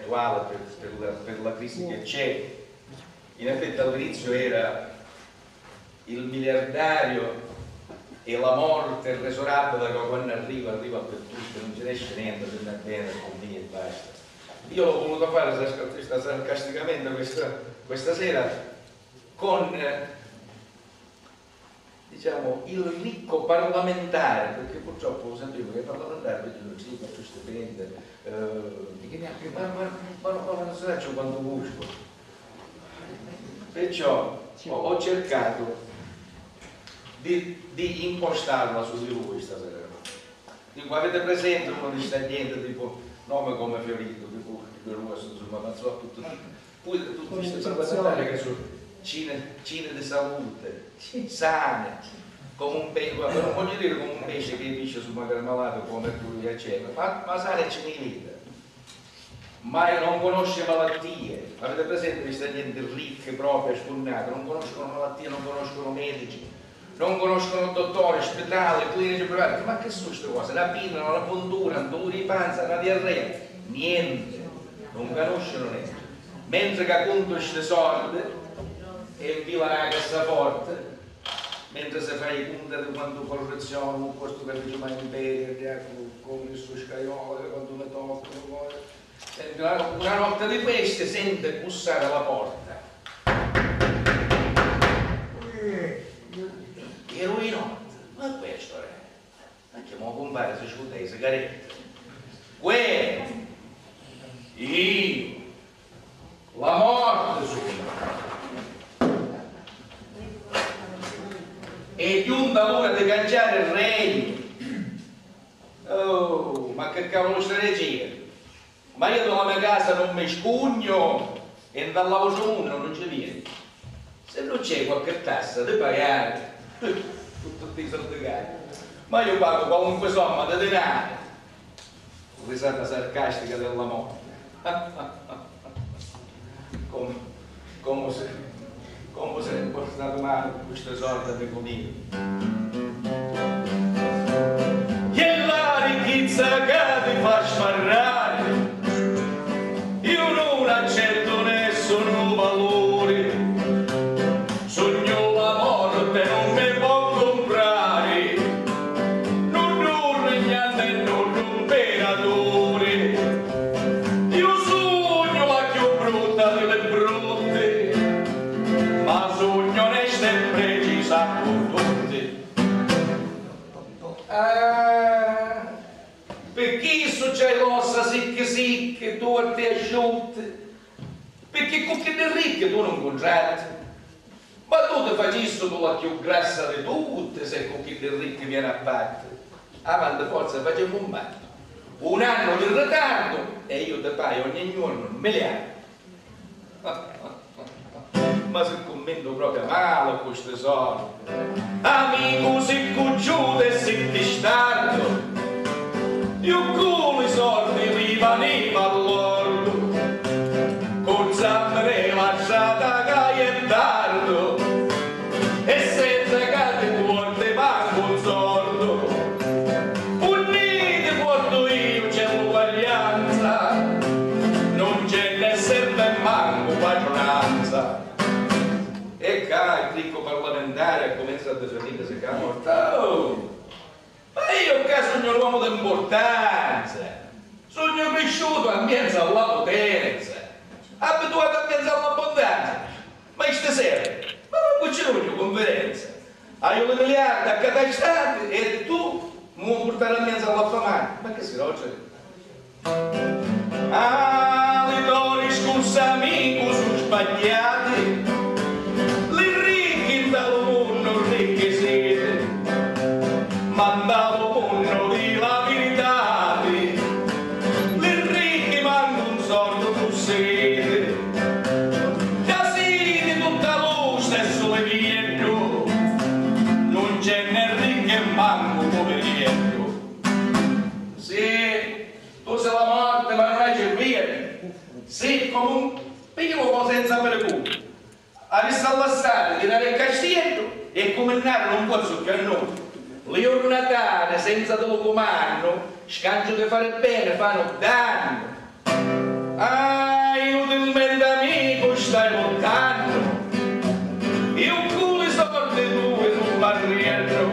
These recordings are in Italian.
attuale per la crisi che c'è. In effetti all'inizio era il miliardario e la morte irresorabile, che quando arriva per tutti, non ce ne esce niente, se ne bene, conviene e basta. Io l'ho voluto fare sarcasticamente questa sera con diciamo il ricco parlamentare, perché purtroppo lo sentivo che i parlamentari dicono sì, faccio stipendio, ma non so quanto busco. Perciò ho cercato di impostarla su di lui stasera. Dico, avete presente uno di sta gente tipo nome come Fiorito, tipo Rosso, insomma, ma so tutti questi parlamentari che sono cine di salute, sane, come un pesce, non voglio dire come un pesce che pisce su una marmellata come mercurio eccetera, ma sane ci milita. Ma non conosce malattie. Avete presente questa gente ricche proprio, sfornate, non conoscono malattie, non conoscono medici, non conoscono dottori, ospedali, clinici privati. Ma che sono queste cose? La pinna, la puntura, un dolore di panza, una diarrea? Niente, non conoscono niente. Mentre che appunto queste soldi e infila la cassaforte, mentre si fa i punti di quanto correzione, questo che dice ma imperi, con il suo scagliolo, quando mi toccano. Una notte di queste sente bussare alla porta e lui notte, ma questo è anche mo compare se scusa le sigarette io la morte sono e giunta l'ora di cangiare il regno. Oh, ma che cavolo strategia. Ma io dalla mia casa non mi scugno e dalla voce uno non ci viene. Se non c'è qualche tassa di pagare, tutti i soldi cari, ma io pago qualunque somma di denaro. Risata sarcastica della morte. Come se è portato male questa sorta di conigli. E la ricchezza che ti fa sparare, io non accetto nessun valore, sogno la morte non mi può comprare, non regnante, non imperatore, io sogno la più brutta delle brutte, ma sogno onesta e precisa con tutti. Perché so c'è l'ossa sicche, torte asciutte? Perché con che del ricche tu non contratti? Ma tu ti facessi tu la più grassa di tutte se con che del ricche viene a parte. Avanti forza facciamo un patto. Un anno di ritardo e io ti paio ogni giorno un miliardo. Ma se commento proprio male queste soldi. Amico si cucciuto e si distardo. Io con i soldi li veniva all'ordo, con zambre lasciata cagliettardo, e senza che ti porti manco un sordo. Uniti porto io c'è l'uguaglianza, non c'è né serve manco padronanza. E il ricco parlamentare comincia a definire se che ha morto. Ma io che sogno un uomo d'importanza, sogno cresciuto a mezzo alla potenza, abituato a mezzo all'abbondanza. Ma stasera, ma non c'è una conferenza, hai un miliardo accatastati e tu mi vuoi portare a mezzo all'affamata. Ma che si rogge? Ah, li doni scusa amico sono sbagliati, li ricchi dal mondo ricchi siete. Mandavo uno di la verità, le ricchi manco un sordo tu siete, già siete tutta lo stesso levietto, non c'è né ricchi e manco poveretto. Sì, tu sei la morte ma non hai cervello, sì, come un pilo senza pericolo, avessi all'assata, tirare il castiello e comandare non posso più a noi. Le giornate senza tuo comando, scancio di fare bene, fanno danno. Ah, inutilmente amico stai lontano, io con le sorte tue non parliamo,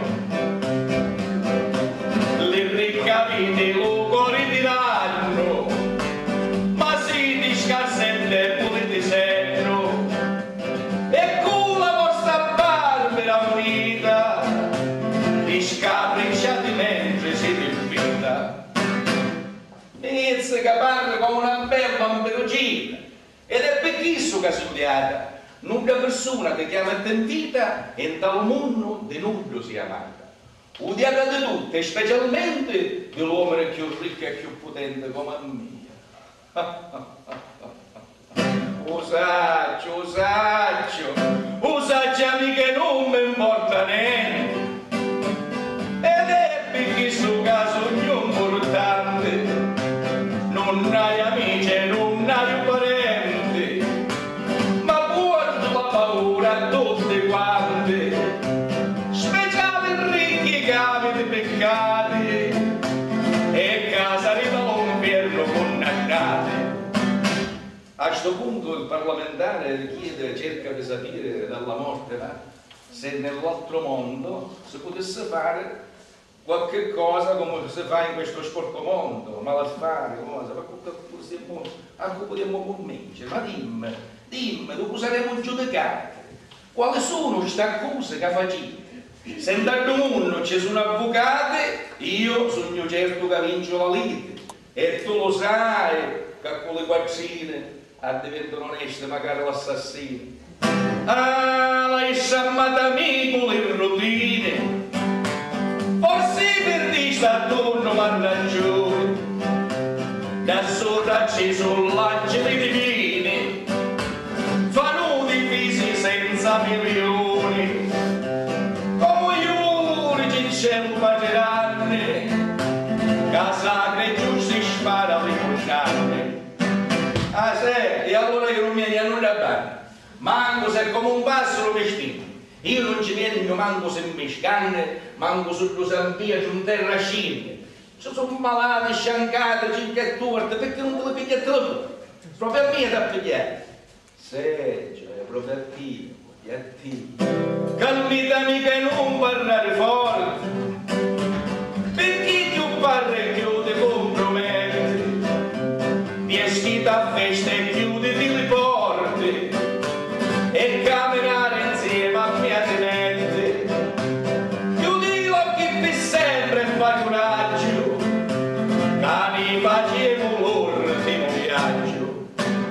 le ricavite lo cuore ti danno, ma si ti scarsette e pure ti senno, e con la vostra barbera unita, ti scapricciati mentre siete in vita. Inizia che parla come una bella amperugina ed è per questo che studiata nuda persona che chiama attentita e in tal mondo di nudo si amata, odiata di tutte e specialmente dell'uomo più ricco e più potente come me. Usaccio, amiche non mi importa niente ed è per questo caso ognuno importante. Non hai amici e non hai parenti, ma porto la paura a tutte quante, speciale ricchi capi di peccati e casa di dall'inferno condannate. A questo punto il parlamentare chiede, cerca di sapere dalla morte se nell'altro mondo si potesse fare qualche cosa come si fa in questo sporco mondo, malaffare, cosa, anche potremmo convincere, ma dimmi, dove saremo giudicati? Quali sono queste accuse che facete? Se in tal mondo ci sono avvocati, io sono certo che vincio la lite, e tu lo sai che con le quattrini diventano oneste magari l'assassino. Ah, lei sa amico le routine, forse per te sta attorno ma ragione, da sopra ci sono l'angeli divini, fanno divisi senza milioni, come gli unici in cielo baceranne, casa e giusti spara le condanne. Ah sì, e allora io non mi hanno da bene, manco se come un passero vestito. Io non ci vengo manco se mi scanne, manco sullo San Pietro in terra scende. Ci sono malati, sciancati, cinque torte, perché non te le pigliate tu? Proprio a me da pigliare. Sì, cioè, proprio a te. Calmitami che non parlare forte, perché più parla e più ti compromette. Vieni a festa e chiuditi le porte, e camminare insieme a mia tenente, chiudi gli occhi per sempre e fai coraggio, cani facciamo l'ultimo viaggio.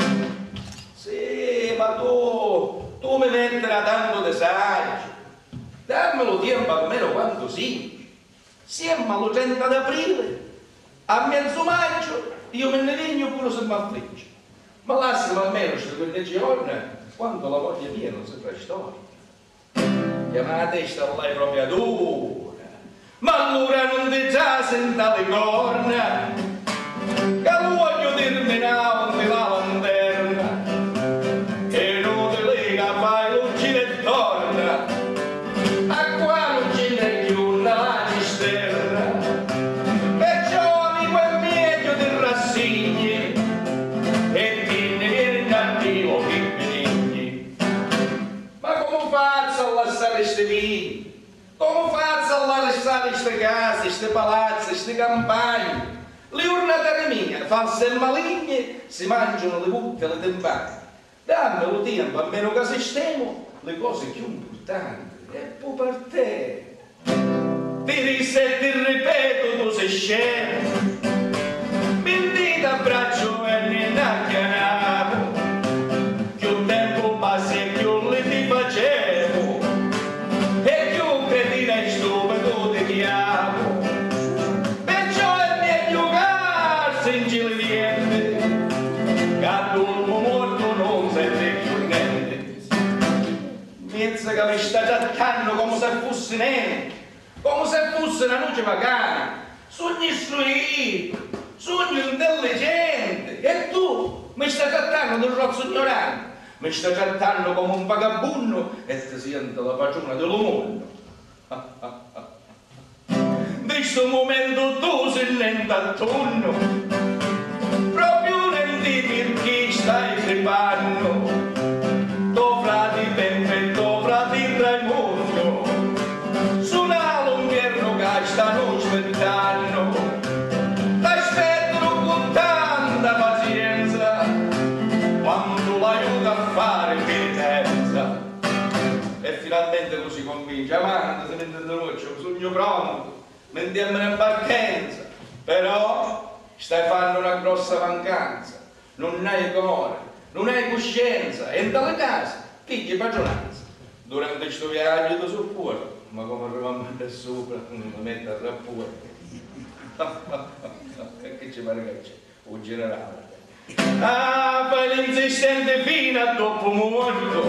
Sì, ma tu mi metterai tanto disagio, dammelo tempo almeno quanto sì. Siamo allo 30 d'aprile, a mezzo maggio io me ne regno pure se mi affligge, ma lasciami almeno questi 15 giorni, quando la voglia mia non si fa storia. Chiama la testa lei proprio dura, ma allora non ti già senta le corna, che lo voglio terminare di la lanterna, e non ti lega fai l'uccide e torna, a qua non ce n'è più una cisterna, perciò amico è meglio ti rassigni, e ti ne vieni cattivo che faccio a lasciare queste vite? Come faccio a lasciare queste case, queste palazzi, queste campagne? Le urnatere mie, false e maligne, si mangiano le buche e le tempane. Dammelo tempo, a meno che sistemo le cose più importanti. E poi per te. Ti disse e ti ripeto, tu sei scemo. Mi dite abbraccio e ne innacchianato. Più tempo passa e più le ti facevo. E più credina e stupido ti chiamo. Perciò è meglio carsi in giro di niente, che a dormo morto non sente più niente. Mezza che mi sta trattando come se fosse niente, come se fosse una noce vacana. Sogno istruito, sogno intelligente, e tu mi stai trattando di un rozzo ignorante, mi stai trattando come un vagabundo e ti sento la padrona del mondo. In questo momento tu sei lento attorno, proprio senti perché stai crepando, tuo frate Peppe, tuo frate Raimundo, suona l'inverno che stanno aspettando, t'aspettano con tanta pazienza, quando l'aiuta a fare penitenza. E finalmente così convince, avanti, se mette da noce, ho sogno pronto, mettiamo in partenza, però stai facendo una grossa mancanza, non hai cuore, non hai coscienza, e in tale casa pigli padronanza. Durante questo viaggio ti sopporto, ma come arriviamo da sopra, non mi metto a rapport. Che ci pare che c'è? Un generale. Ah, fai l'insistente fino a dopo morto,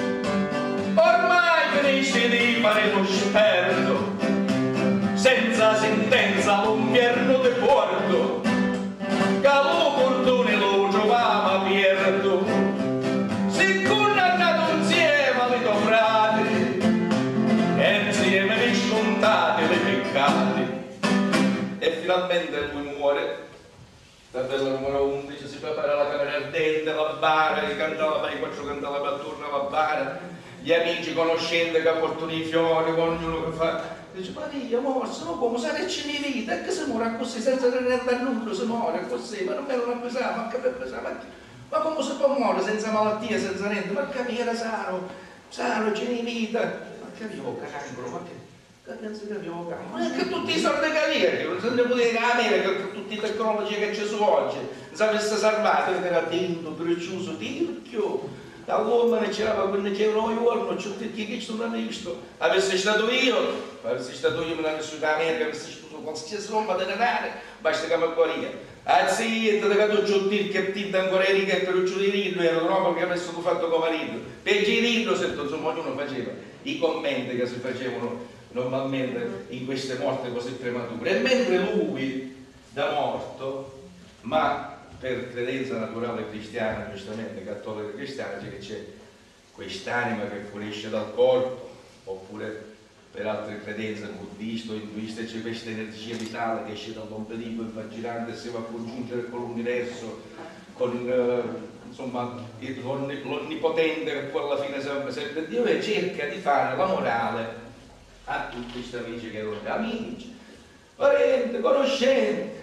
ormai finisci di fare lo sperto, senza sentenza l'inverno di porto, che l'opportune lo trovava pierto, si condannato insieme alle tue frati, e insieme riscontate le peccati. E finalmente lui muore. Tabella numero 11, si prepara la camera ardente, la bara, i cantava, i quattro cantava attorno alla bara, gli amici conoscenti che portano i fiori, ognuno che fa, dice Maria, morse, ma come sareci di vita, e che si muore così senza tenere da nulla, si muore così, ma non me lo pensare, ma che per pensare, ma come si può muovere senza malattia, senza niente, ma capire Saro, c'è di vita, ma che io cancro, ma che penso che abbiamo campo, ma che tutti i soldi che non se ne può dire che America, che tutti i tecnologi che ci sono oggi, non si avesse salvato, che era tinto, precioso, tirchio, dall'uomo ne c'era quando c'era un giorno, c'è tutti che ci sono visto, avessi stato io me l'hanno vissuto America, avessi stato qualsiasi roba da denaro, basta che mi guaria. Anzi, da che tu c'ho il che tinta ancora ricca e per ciò di ridlo, era una roba che avessi fatto come marito, peggio di ridlo, se insomma ognuno faceva i commenti che si facevano normalmente in queste morte così premature. E mentre lui da morto, ma per credenza naturale cristiana, giustamente cattolica cristiana, c'è quest'anima che fuoriesce dal corpo, oppure per altre credenze buddiste o induiste c'è questa energia vitale che esce dall'ombelico e va girando e si va a congiungere con l'universo, con insomma l'onnipotente che poi alla fine sempre Dio, e cerca di fare la morale a tutti questi amici che erano amici, parenti, conoscenti.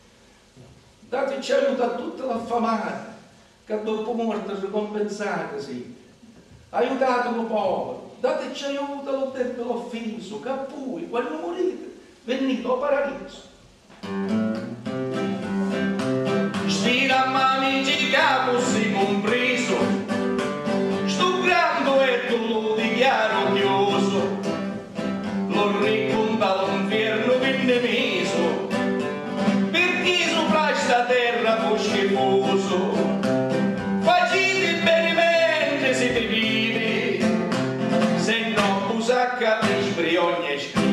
Dateci aiuto a tutte le affamate che dopo morte ricompensate, sì. Aiutate il povero, dateci aiuto allo debito offeso, che poi quando morite venite al paradiso. Stira amici che fossi compreso, sto grande e lo dichiaro chioso, lo racconta l'inferno venne meso, perché sopra questa terra fu schifoso, facete bene mentre siete vivi, se no usacca di ogni schifo.